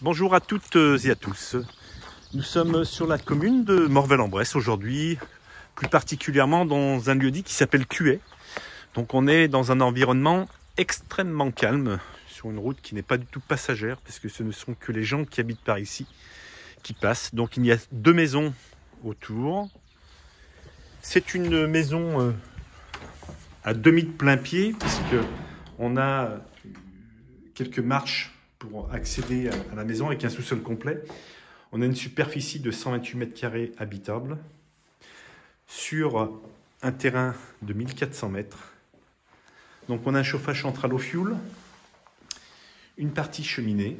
Bonjour à toutes et à tous. Nous sommes sur la commune de Morvel-en-Bresse aujourd'hui, plus particulièrement dans un lieu-dit qui s'appelle Cuet. Donc on est dans un environnement extrêmement calme, sur une route qui n'est pas du tout passagère, parce que ce ne sont que les gens qui habitent par ici qui passent. Donc il y a 2 maisons autour. C'est une maison à demi de plein pied, puisque on a quelques marches pour accéder à la maison avec un sous-sol complet. On a une superficie de 128 mètres carrés habitable sur un terrain de 1400 mètres. Donc on a un chauffage central au fioul, une partie cheminée.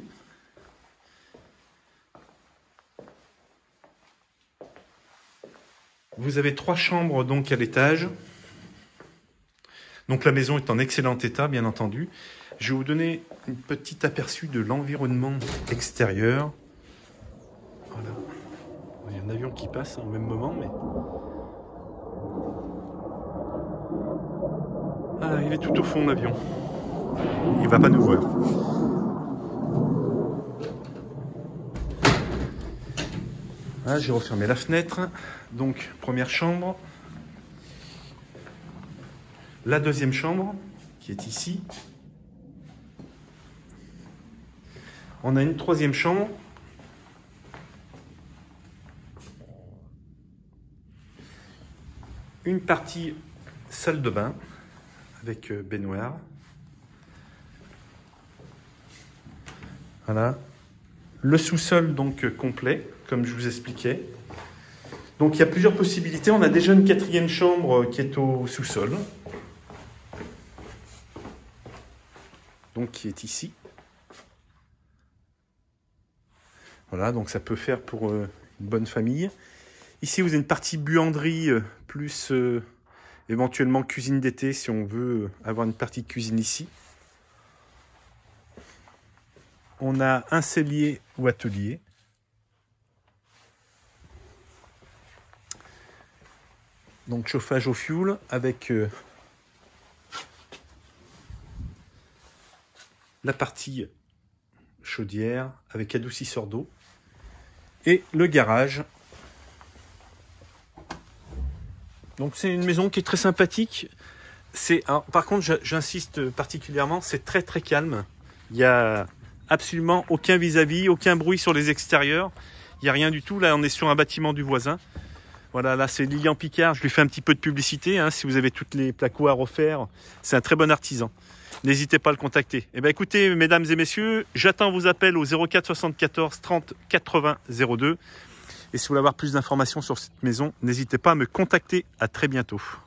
Vous avez 3 chambres donc à l'étage. Donc la maison est en excellent état, bien entendu. Je vais vous donner un petit aperçu de l'environnement extérieur. Voilà. Il y a un avion qui passe au même moment, mais... Ah, il est tout au fond, l'avion. Il ne va pas nous voir. Ah, j'ai refermé la fenêtre. Donc, première chambre. La deuxième chambre, qui est ici. On a une troisième chambre. Une partie salle de bain avec baignoire. Voilà. Le sous-sol donc complet, comme je vous expliquais. Donc il y a plusieurs possibilités. On a déjà une 4e chambre qui est au sous-sol. Donc qui est ici. Voilà, donc ça peut faire pour une bonne famille. Ici, vous avez une partie buanderie, plus éventuellement cuisine d'été, si on veut avoir une partie de cuisine ici. On a un cellier ou atelier. Donc chauffage au fioul avec la partie chaudière avec adoucisseur d'eau et le garage. Donc c'est une maison qui est très sympathique. Par contre, j'insiste particulièrement, c'est très très calme. Il n'y a absolument aucun vis-à-vis, aucun bruit sur les extérieurs. Il n'y a rien du tout. Là, on est sur un bâtiment du voisin. Voilà, là c'est Lilian Picard. Je lui fais un petit peu de publicité. Si vous avez toutes les placots à refaire, c'est un très bon artisan. N'hésitez pas à le contacter. Eh bien, écoutez, mesdames et messieurs, j'attends vos appels au 04 74 30 80 02. Et si vous voulez avoir plus d'informations sur cette maison, n'hésitez pas à me contacter. À très bientôt.